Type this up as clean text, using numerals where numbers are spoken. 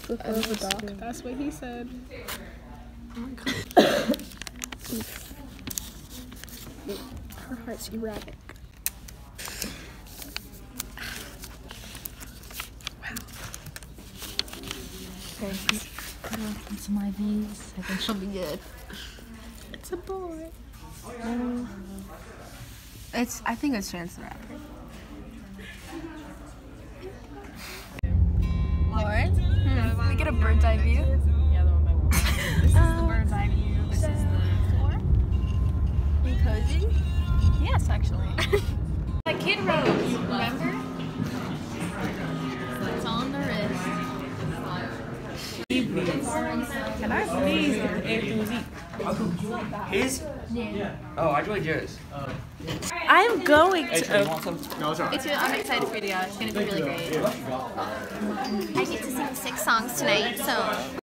with a dog. That's what he said. Oh my god. Her heart's erratic. Wow. Okay, put her on some IVs. I think she'll be good. It's a boy. I think it's Chance the Rapper. Lauren, can we get a bird's eye view? Yeah, the one by one. This is the bird's eye view. This is the floor. Are you cozy? Yes, actually. Like Kid Rose, remember? It's on the wrist. Can I please get the Anthony's eat? His? Yeah. Oh, I joined yours. I'm going Hey, to. you want some? No, it's alright. I'm excited for you guys. It's gonna be really great. I get to sing 6 songs tonight, so